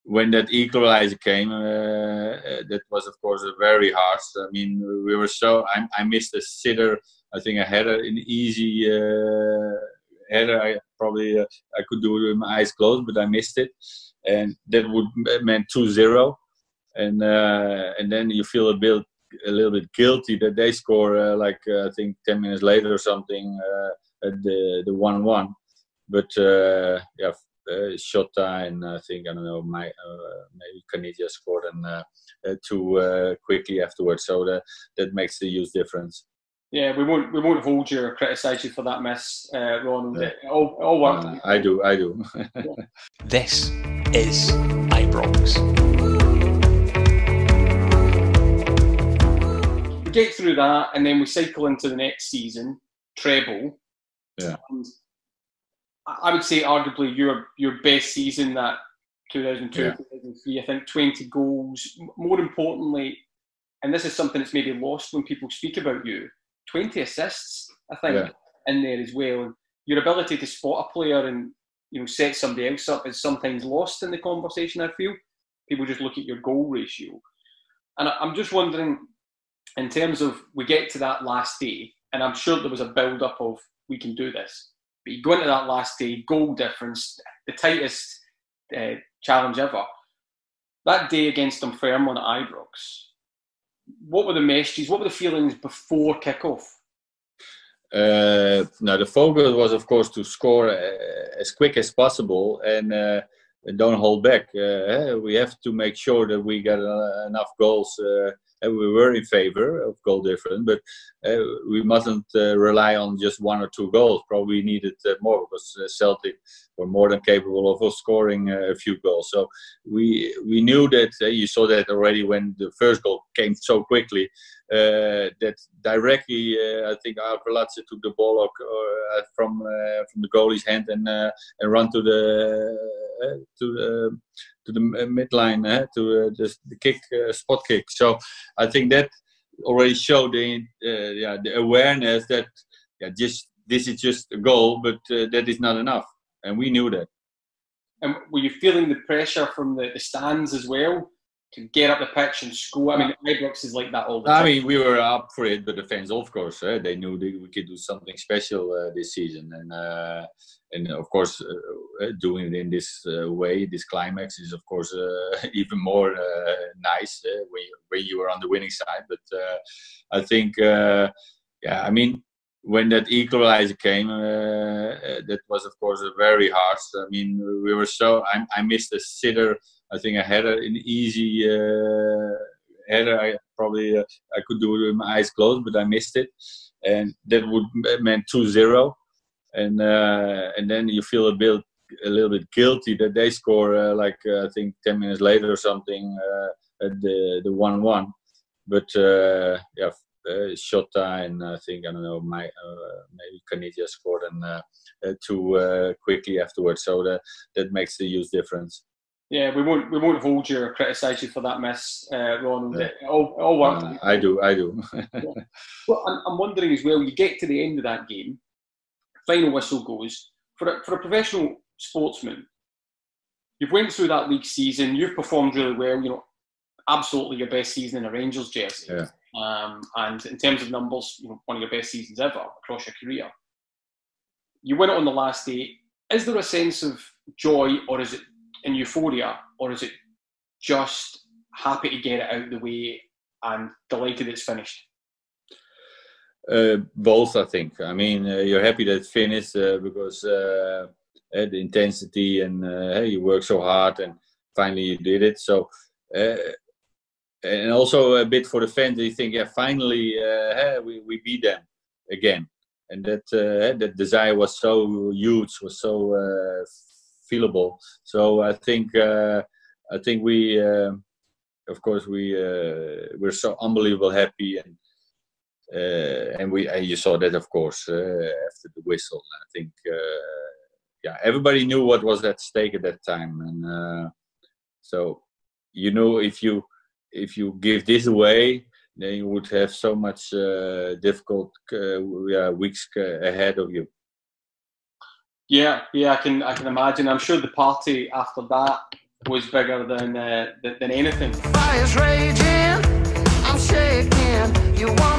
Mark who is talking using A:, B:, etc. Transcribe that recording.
A: when that equalizer came, that was of course very harsh. I mean, we were so. I missed a sitter. I think I had an easy header. I could do it with my eyes closed, but I missed it, and that would meant 2-0. And then you feel a little bit guilty that they score I think 10 minutes later or something at the 1-1. But Shota and I think, I don't know, maybe Canizia scored and too quickly afterwards. So that makes a huge difference.
B: Yeah, we won't hold you or criticise you for that miss, Ronald. It all worked.
A: I do.
C: This is Ibrox.
B: We get through that, and then we cycle into the next season, treble.
A: Yeah.
B: And I would say arguably your best season, that 2002-2003. I think 20 goals. More importantly, and this is something that's maybe lost when people speak about you, 20 assists, I think, in there as well. And your ability to spot a player and set somebody else up is sometimes lost in the conversation, I feel. People just look at your goal ratio. And I'm just wondering, in terms of, we get to that last day, and I'm sure there was a build-up of, we can do this. But you go into that last day, goal difference, the tightest challenge ever. That day against Dunfermline at Ibrox, what were the messages, what were the feelings before kick-off?
A: The focus was, of course, to score as quick as possible and don't hold back. We have to make sure that we get enough goals. And we were in favor of goal difference, but we mustn't rely on just 1 or 2 goals. Probably needed more, because Celtic were more than capable of scoring a few goals. So we knew that. You saw that already when the first goal came so quickly. That directly, I think Arveladze took the ball from the goalie's hand and run to the midline, to the kick, spot kick. So I think that already showed the awareness that this is just a goal, but that is not enough, and we knew that.
B: And were you feeling the pressure from the stands as well to get up the pitch and score? I mean, Ibrox is like that all the time.
A: I mean, we were up for it, but the fans, of course, they knew that we could do something special this season, and of course, doing it in this way, this climax is, of course, even more nice when you were on the winning side. But I think, I mean, when that equalizer came, that was, of course, very harsh. I mean, we were so. I missed a sitter. I think I had an easy header. I could do it with my eyes closed, but I missed it, and that would meant 2-0. And then you feel a little bit guilty that they score I think 10 minutes later or something at the 1-1. But Shota and I think, I don't know, maybe Canizia scored and too quickly afterwards. So that makes a huge difference.
B: Yeah, we won't hold you or criticise you for that miss, Ronald. It all worked.
A: I do.
B: Yeah. Well, I'm wondering as well, you get to the end of that game, final whistle goes. For a professional sportsman, you've went through that league season, you've performed really well, absolutely your best season in a Rangers jersey.
A: Yeah.
B: And in terms of numbers, one of your best seasons ever across your career. You win it on the last day. Is there a sense of joy, or is it in euphoria, or is it just happy to get it out of the way and delighted it's finished?
A: Both, I think. I mean, you're happy that it's finished because the intensity and you work so hard and finally you did it. So, and also a bit for the fans, they think, finally we beat them again. And that desire was so huge, was so feelable. So I think we, of course, we're so unbelievable happy, and you saw that, of course, after the whistle. I think everybody knew what was at stake at that time, and so if you give this away, then you would have so much difficult weeks ahead of you.
B: Yeah, I can imagine. I'm sure the party after that was bigger than anything.
D: Fire's raging, I'm shaking. You want